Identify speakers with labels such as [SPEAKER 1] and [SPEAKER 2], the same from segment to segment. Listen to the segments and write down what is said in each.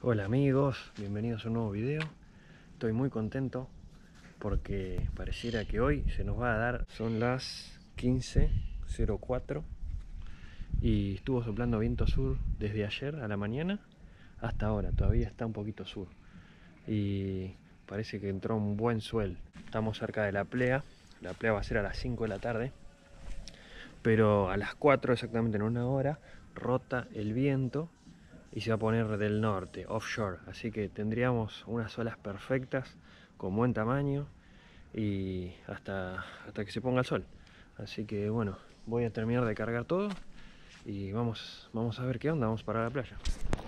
[SPEAKER 1] Hola amigos, bienvenidos a un nuevo video. Estoy muy contento porque pareciera que hoy se nos va a dar. Son las 15:04 y estuvo soplando viento sur desde ayer a la mañana hasta ahora. Todavía está un poquito sur y parece que entró un buen swell. Estamos cerca de la playa. La playa va a ser a las 5 de la tarde, pero a las 4 exactamente, en una hora, rota el viento y se va a poner del norte, offshore, así que tendríamos unas olas perfectas con buen tamaño y hasta que se ponga el sol. Así que bueno, voy a terminar de cargar todo y vamos a ver qué onda. Vamos para la playa.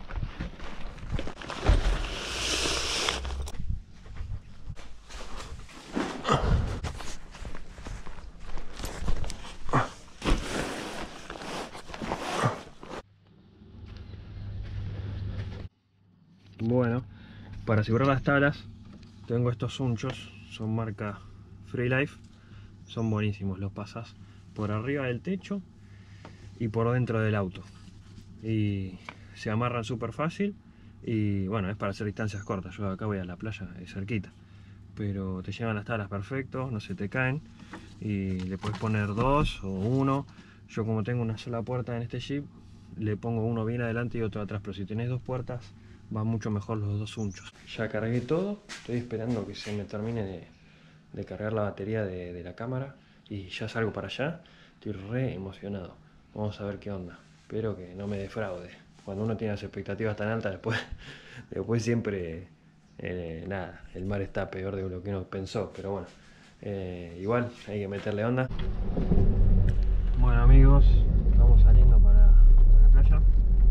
[SPEAKER 1] Bueno, para asegurar las tablas tengo estos unchos, son marca Freelife, son buenísimos. Los pasas por arriba del techo y por dentro del auto y se amarran súper fácil. Y bueno, es para hacer distancias cortas. Yo acá voy a la playa, es cerquita, pero te llevan las tablas perfecto, no se te caen y le puedes poner dos o uno. Yo, como tengo una sola puerta en este Jeep, le pongo uno bien adelante y otro atrás, pero si tenés dos puertas van mucho mejor los dos unchos. Ya cargué todo, estoy esperando que se me termine de cargar la batería de la cámara y ya salgo para allá. Estoy re emocionado, vamos a ver qué onda. Espero que no me defraude. Cuando uno tiene las expectativas tan altas, después siempre nada, el mar está peor de lo que uno pensó, pero bueno, igual hay que meterle onda. Bueno amigos, estamos saliendo para la playa.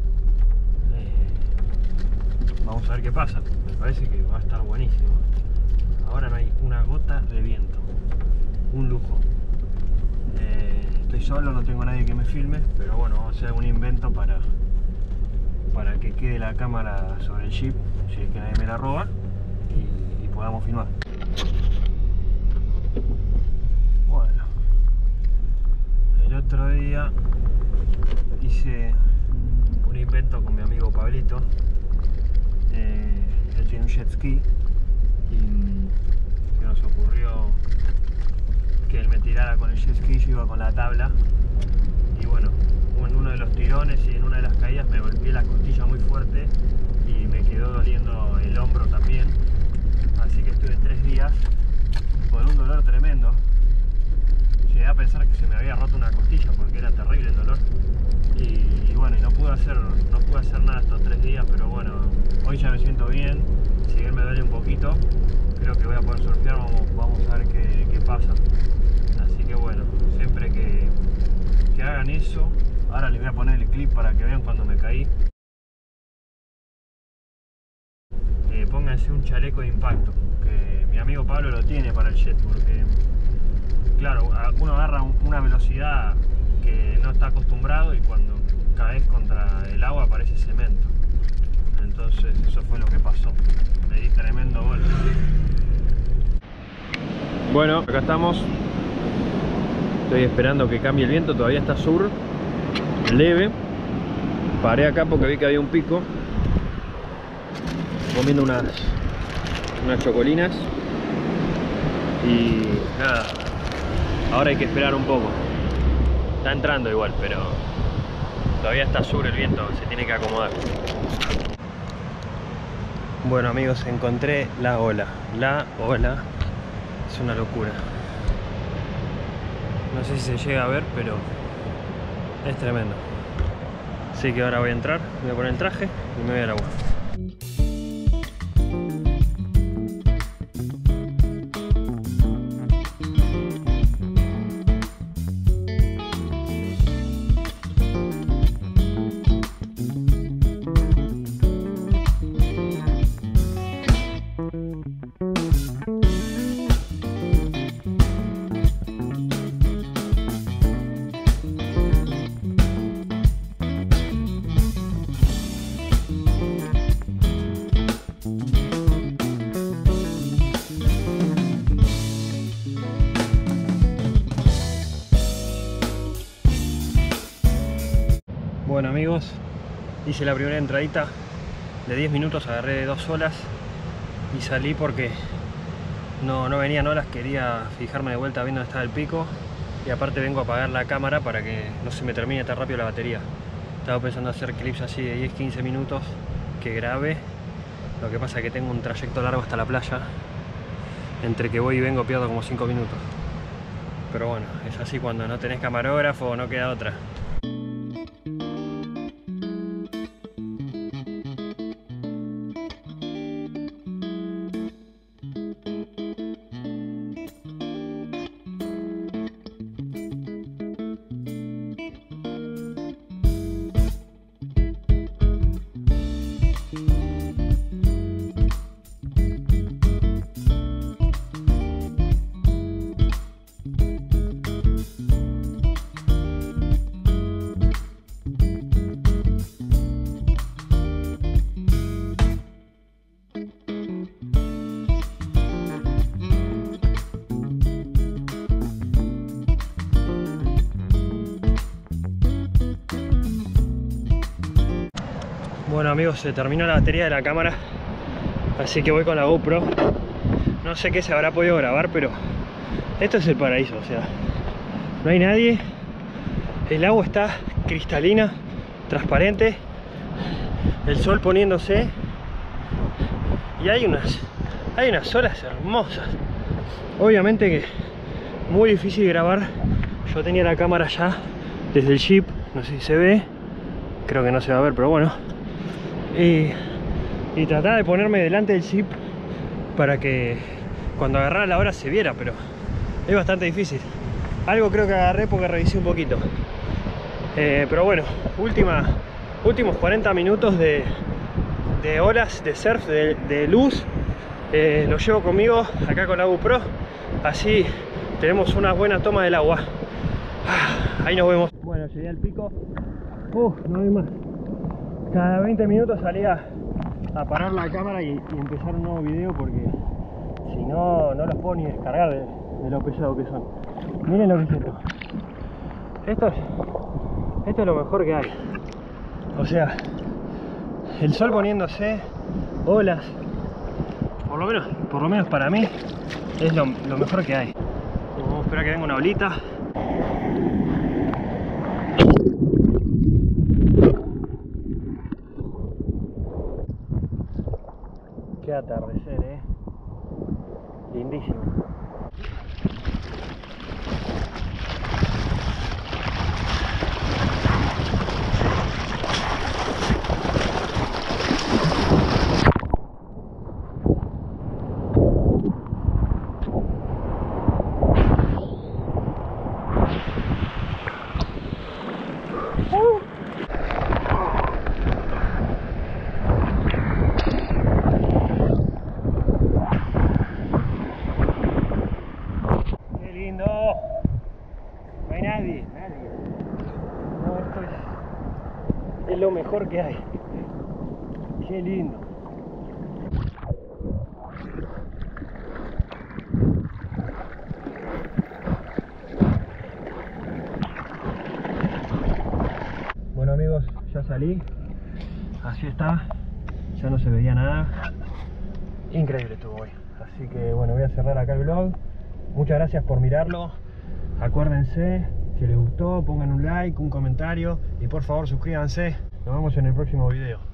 [SPEAKER 1] Vamos a ver qué pasa. Me parece que va a estar buenísimo. Ahora no hay una gota de viento, un lujo. Estoy solo, no tengo nadie que me filme, pero bueno, vamos a hacer algún invento para que quede la cámara sobre el Jeep, si es que nadie me la roba, y podamos filmar. Bueno, el otro día hice un invento con mi amigo Pablito. Él tiene un jet ski y se nos ocurrió que él me tirara con el jet ski, yo iba con la tabla y bueno, en uno de los tirones y en una de las caídas me golpeé la costilla muy fuerte y me quedó doliendo el hombro también, así que estuve 3 días con un dolor tremendo. Llegué a pensar que se me había roto una costilla porque era terrible el dolor y bueno, y no pude hacer nada estos 3 días, pero bueno, hoy ya me siento bien. Si bien me duele un poquito, creo que voy a poder surfear. Vamos a ver qué pasa. Así que bueno, siempre que hagan eso, ahora les voy a poner el clip para que vean cuando me caí. Pónganse un chaleco de impacto, que mi amigo Pablo lo tiene para el jet, porque claro, uno agarra una velocidad que no está acostumbrado y cuando caes contra el agua parece cemento. Entonces eso fue lo que pasó, me di tremendo golpe. Bueno, acá estamos. Estoy esperando que cambie el viento, todavía está sur, leve. Paré acá porque vi que había un pico. Comiendo unas chocolinas. Y nada, ahora hay que esperar un poco. Está entrando igual, pero todavía está sur el viento, se tiene que acomodar. Bueno amigos, encontré la ola. La ola es una locura. No sé si se llega a ver, pero es tremendo. Así que ahora voy a entrar, voy a poner el traje y me voy al agua. Bueno amigos, hice la primera entradita de 10 minutos agarré 2 olas y salí porque no venían olas, quería fijarme de vuelta viendo dónde estaba el pico, y aparte vengo a apagar la cámara para que no se me termine tan rápido la batería. Estaba pensando hacer clips así de 10-15 minutos que grabe, lo que pasa es que tengo un trayecto largo hasta la playa, entre que voy y vengo pierdo como 5 minutos. Pero bueno, es así cuando no tenés camarógrafo, no queda otra. Bueno amigos, se terminó la batería de la cámara, así que voy con la GoPro. No sé qué se habrá podido grabar, pero esto es el paraíso, o sea, no hay nadie, el agua está cristalina, transparente, el sol poniéndose y hay unas olas hermosas. Obviamente que muy difícil grabar, yo tenía la cámara ya desde el jeep, no sé si se ve, creo que no se va a ver, pero bueno. Y trataba de ponerme delante del jeep para que cuando agarrara la ola se viera, pero es bastante difícil. Algo creo que agarré porque revisé un poquito. Pero bueno, últimos 40 minutos de olas, de surf, de luz. Lo llevo conmigo acá con la GoPro, así tenemos una buena toma del agua. Ahí nos vemos. Bueno, llegué al pico. No hay más. Cada 20 minutos salía a parar la cámara y empezar un nuevo video, porque si no, no los puedo ni descargar de lo pesado que son. Miren lo que es esto. Esto es lo mejor que hay. O sea, el sol poniéndose, olas, por lo menos para mí es lo mejor que hay. Vamos a esperar que venga una olita. Qué atardecer, lindísimo. No hay nadie. No, esto es lo mejor que hay. Qué lindo. Bueno amigos, ya salí. Así está. Ya no se veía nada. Increíble estuvo hoy. Así que bueno, voy a cerrar acá el vlog. Muchas gracias por mirarlo. Acuérdense, si les gustó, pongan un like, un comentario y por favor suscríbanse. Nos vemos en el próximo video.